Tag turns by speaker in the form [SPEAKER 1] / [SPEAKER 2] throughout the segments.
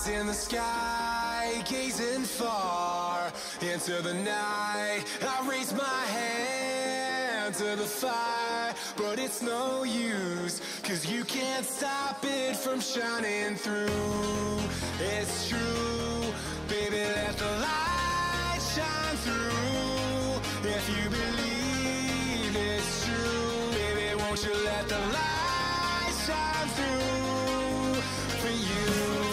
[SPEAKER 1] In the sky, gazing far into the night, I raise my hand to the fire, but it's no use, 'cause you can't stop it from shining through. It's true, baby, let the light shine through. If you believe it's true, baby, won't you let the light shine through for you.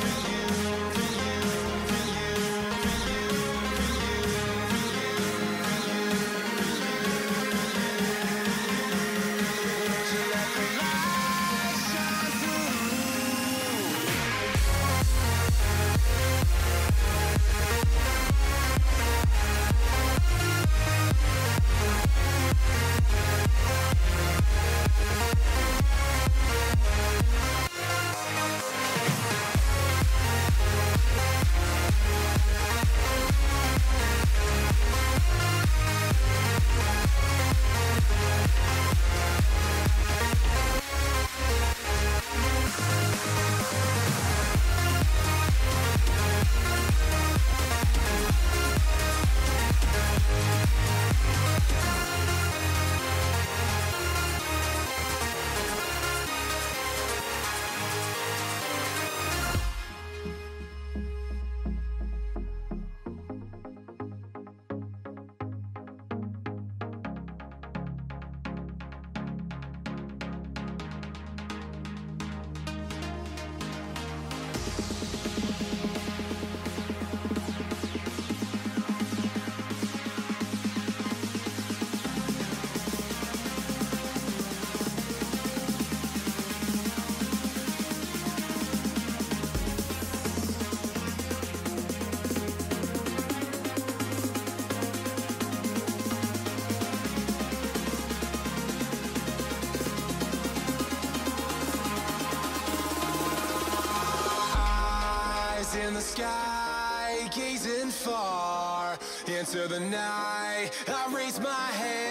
[SPEAKER 1] In the sky, gazing far into the night, I raise my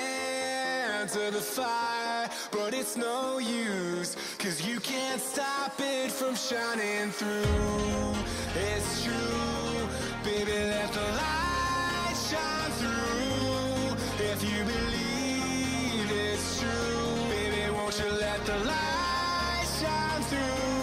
[SPEAKER 1] hand to the fire, but it's no use, 'cause you can't stop it from shining through. It's true, baby, let the light shine through. If you believe it's true, baby, won't you let the light shine through.